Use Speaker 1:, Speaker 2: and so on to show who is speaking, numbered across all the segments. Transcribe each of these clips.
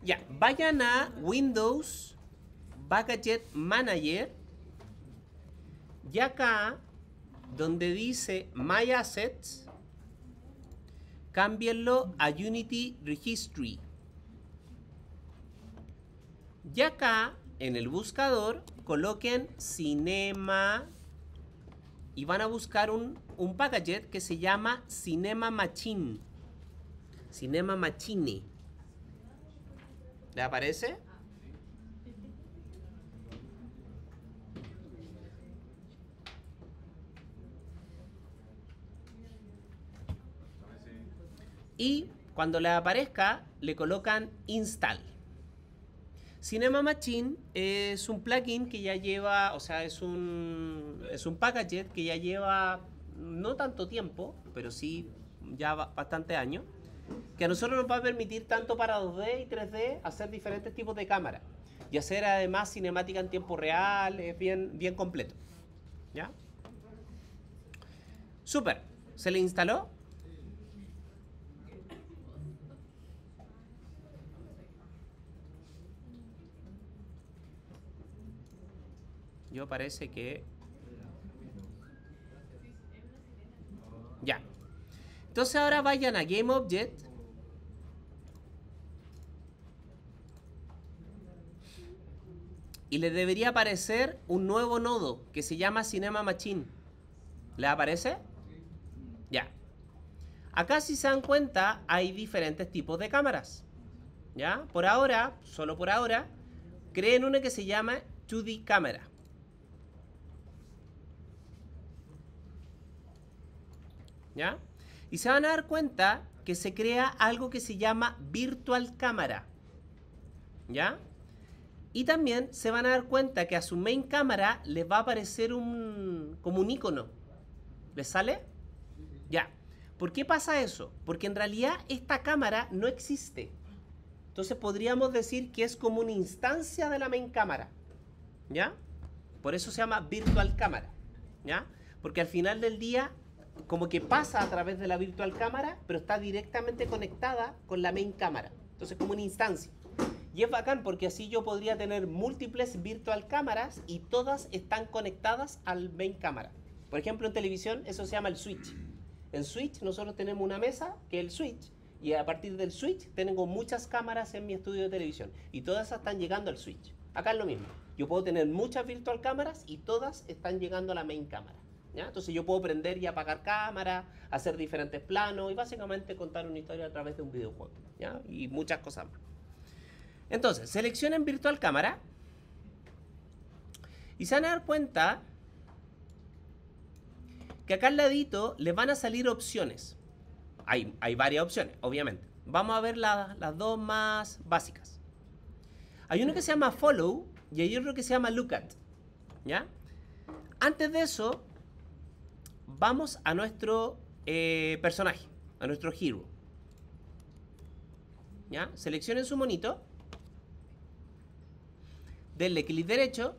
Speaker 1: Ya, vayan a Windows Package Manager y acá donde dice My Assets, cámbienlo a Unity Registry. Y acá en el buscador coloquen Cinema y van a buscar un package que se llama Cinema Machine. Cinema Machine. ¿Le aparece? Y cuando le aparezca, le colocan Install. Cinema Machine es un plugin que ya lleva, o sea, es un package que ya lleva no tanto tiempo, pero sí ya bastante años, que a nosotros nos va a permitir tanto para 2D y 3D hacer diferentes tipos de cámaras y hacer además cinemática en tiempo real, es bien completo. ¿Ya? Súper. ¿Se le instaló? Yo parece que... Ya. Entonces ahora vayan a Game Object. Y les debería aparecer un nuevo nodo que se llama Cinema Machine. ¿Les aparece? Ya. Acá, si se dan cuenta, hay diferentes tipos de cámaras. ¿Ya? Por ahora, solo por ahora, creen una que se llama 2D cámara. ¿Ya? Y se van a dar cuenta que se crea algo que se llama Virtual Cámara. ¿Ya? Y también se van a dar cuenta que a su main cámara les va a aparecer como un icono. ¿Les sale? Ya. ¿Por qué pasa eso? Porque en realidad esta cámara no existe. Entonces podríamos decir que es como una instancia de la main cámara. ¿Ya? Por eso se llama Virtual Cámara. ¿Ya? Porque al final del día, como que pasa a través de la Virtual Cámara, pero está directamente conectada con la main cámara. Entonces como una instancia. Y es bacán porque así yo podría tener múltiples virtual cámaras y todas están conectadas al main cámara. Por ejemplo, en televisión eso se llama el switch. En switch nosotros tenemos una mesa que es el switch y a partir del switch tengo muchas cámaras en mi estudio de televisión y todas están llegando al switch. Acá es lo mismo. Yo puedo tener muchas virtual cámaras y todas están llegando a la main cámara. ¿Ya? Entonces yo puedo prender y apagar cámaras, hacer diferentes planos y básicamente contar una historia a través de un videojuego. ¿Ya? Y muchas cosas más. Entonces, seleccionen Virtual Cámara y se van a dar cuenta que acá al ladito les van a salir opciones. Hay varias opciones, obviamente. Vamos a ver las dos más básicas. Hay uno que se llama Follow y hay otro que se llama Look At. ¿Ya? Antes de eso, vamos a nuestro personaje, a nuestro hero. ¿Ya? Seleccionen su monito. Denle clic derecho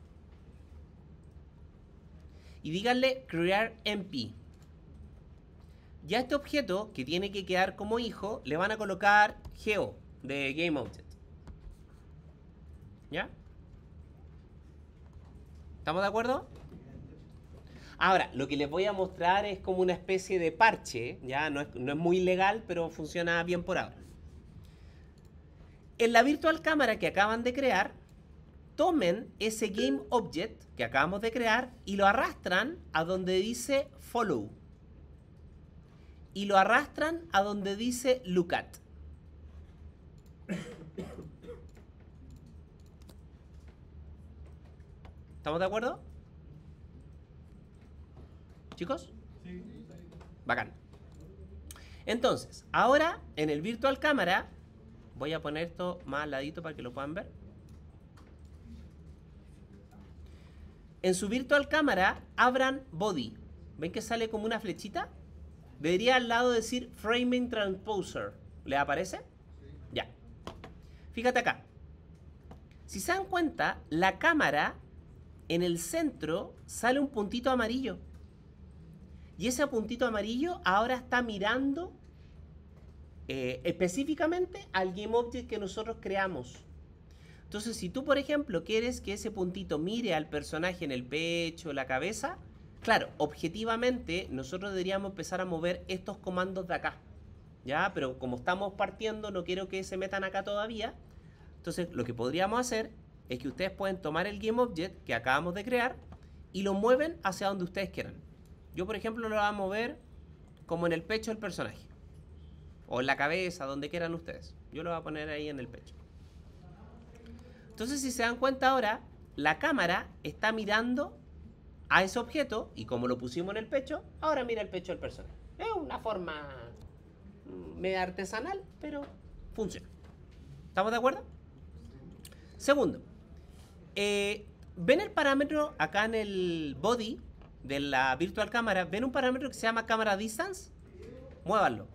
Speaker 1: y díganle Create MP. Y a este objeto, que tiene que quedar como hijo, le van a colocar Geo de Game Object. ¿Ya? ¿Estamos de acuerdo? Ahora, lo que les voy a mostrar es como una especie de parche, ¿ya? No es muy legal, pero funciona bien por ahora. En la virtual cámara que acaban de crear, tomen ese Game Object que acabamos de crear y lo arrastran a donde dice Follow. Y lo arrastran a donde dice Look At. ¿Estamos de acuerdo? ¿Chicos? Sí. Bacán. Entonces, ahora en el Virtual Cámara, voy a poner esto más al ladito para que lo puedan ver. En su Virtual Cámara, abran Body. ¿Ven que sale como una flechita? Debería al lado decir Framing Transposer. ¿Le aparece? Sí. Ya. Fíjate acá. Si se dan cuenta, la cámara en el centro sale un puntito amarillo. Y ese puntito amarillo ahora está mirando específicamente al GameObject que nosotros creamos. Entonces, si tú, por ejemplo, quieres que ese puntito mire al personaje en el pecho, la cabeza, claro, objetivamente nosotros deberíamos empezar a mover estos comandos de acá. ¿Ya? Pero como estamos partiendo, no quiero que se metan acá todavía. Entonces, lo que podríamos hacer es que ustedes pueden tomar el GameObject que acabamos de crear y lo mueven hacia donde ustedes quieran. Yo, por ejemplo, lo voy a mover como en el pecho del personaje. O en la cabeza, donde quieran ustedes. Yo lo voy a poner ahí en el pecho. Entonces, si se dan cuenta ahora, la cámara está mirando a ese objeto y como lo pusimos en el pecho, ahora mira el pecho del personaje. Es una forma media artesanal, pero funciona. ¿Estamos de acuerdo? Segundo, ven el parámetro acá en el body de la virtual cámara, ven un parámetro que se llama cámara distance. Muévanlo.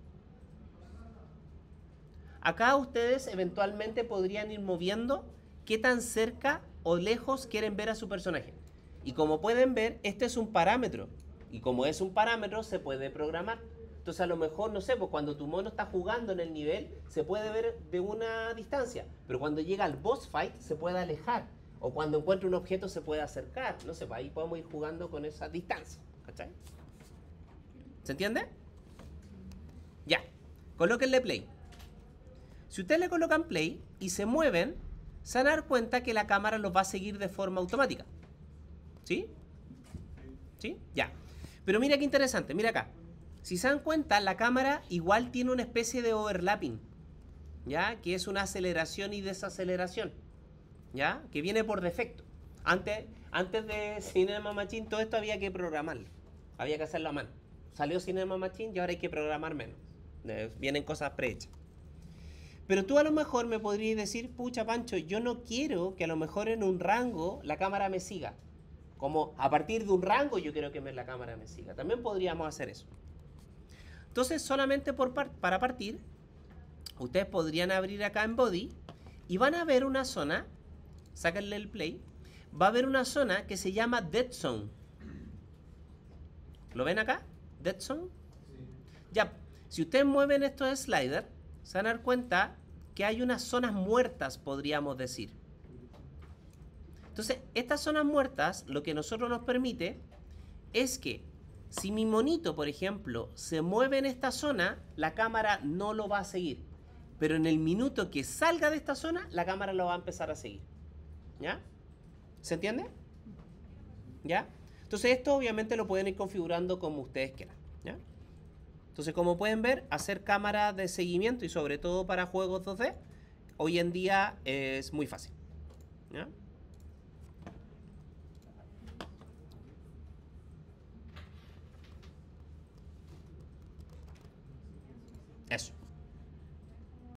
Speaker 1: Acá ustedes eventualmente podrían ir moviendo qué tan cerca o lejos quieren ver a su personaje. Y como pueden ver, este es un parámetro. Y como es un parámetro, se puede programar. Entonces a lo mejor, no sé, pues cuando tu mono está jugando en el nivel, se puede ver de una distancia. Pero cuando llega al boss fight, se puede alejar. O cuando encuentra un objeto, se puede acercar. No sé, pues ahí podemos ir jugando con esa distancia. ¿Cachai? ¿Se entiende? Ya. Colóquenle play. Si ustedes le colocan play y se mueven, se van a dar cuenta que la cámara los va a seguir de forma automática. ¿Sí? ¿Sí? Ya. Pero mira qué interesante, mira acá. Si se dan cuenta, la cámara igual tiene una especie de overlapping, ¿ya? Que es una aceleración y desaceleración, ¿ya? Que viene por defecto. Antes de Cinema Machine, todo esto había que programarlo. Había que hacerlo a mano. Salió Cinema Machine y ahora hay que programar menos. Vienen cosas prehechas. Pero tú a lo mejor me podrías decir, pucha Pancho, yo no quiero que a lo mejor en un rango la cámara me siga. Como a partir de un rango yo quiero que la cámara me siga. También podríamos hacer eso. Entonces solamente para partir, ustedes podrían abrir acá en Body y van a ver una zona, sáquenle el play, va a haber una zona que se llama Dead Zone. ¿Lo ven acá? Dead Zone. Sí. Ya, si ustedes mueven estos sliders, se van a dar cuenta que hay unas zonas muertas, podríamos decir. Entonces, estas zonas muertas, lo que nosotros nos permite es que si mi monito, por ejemplo, se mueve en esta zona, la cámara no lo va a seguir. Pero en el minuto que salga de esta zona, la cámara lo va a empezar a seguir. ¿Ya? ¿Se entiende? ¿Ya? Entonces esto obviamente lo pueden ir configurando como ustedes quieran. ¿Ya? Entonces, como pueden ver, hacer cámaras de seguimiento y sobre todo para juegos 2D, hoy en día es muy fácil. ¿Ya? Eso.